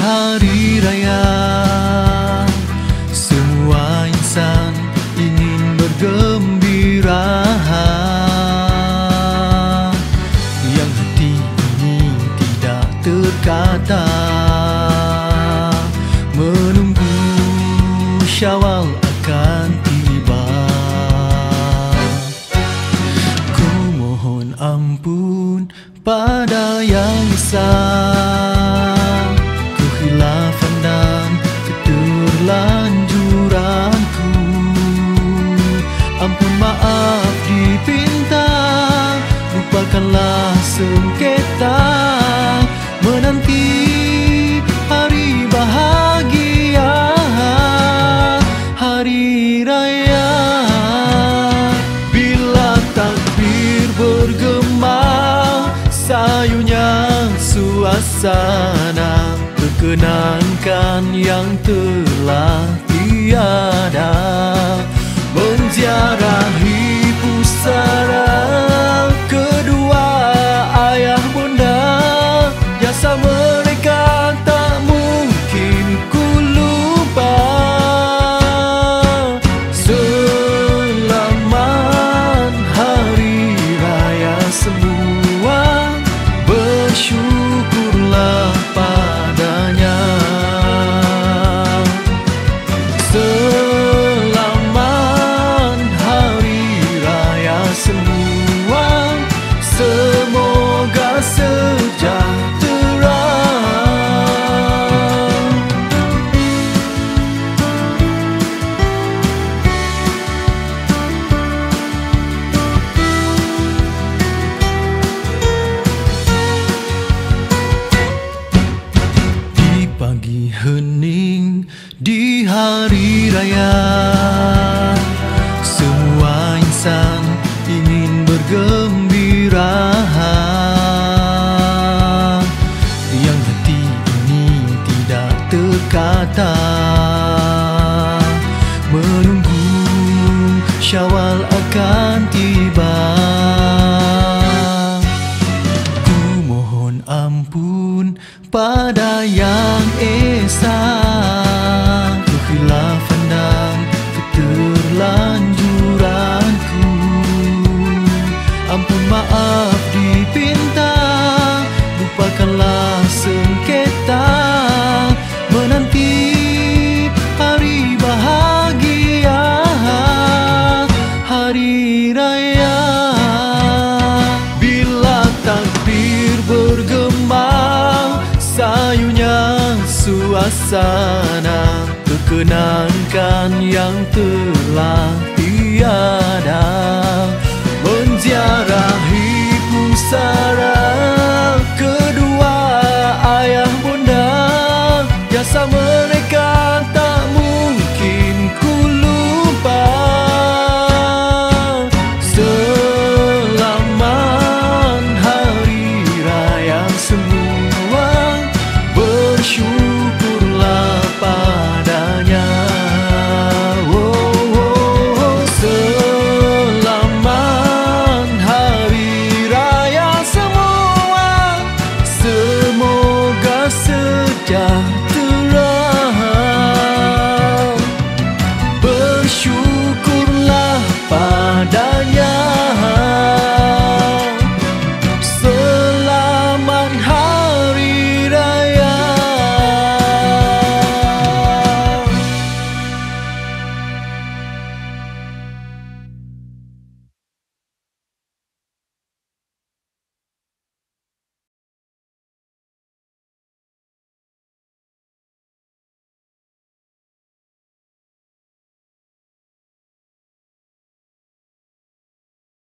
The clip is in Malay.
hari raya, semua insan ingin bergembira. Yang hati ini tidak terkata, menunggu Syawal akan tiba. Ku mohon ampun pada Yang Esa, kehilafan dan keterlanjuranku. Ampun maaf dipinta, lupakanlah sengketa, menanti hari bahagia, hari raya. Bila takbir bergema, sayunya suasana, perkenankan yang telah tiada, menziarahi pusara kedua ayah bunda. Jasa mereka tak mungkin ku lupa. Selamat hari raya semua, bersyukurlah padanya. Selamat hari raya semua, semoga sejahtera. Di pagi hening di hari raya, semua insan ingin bergembira. Yang hati ini tidak terkata, menunggu Syawal akan tiba. Ku mohon ampun pada Yang Esa, kehilafan dan keterlanjuranku. Ampun maaf dipinta, lupakanlah sengketa, menanti hari bahagia, hari raya. Bila takbir bergema, sayunya suasana, perkenankan yang telah tiada, menziarahi pusara kedua ayah bunda. Jasa mereka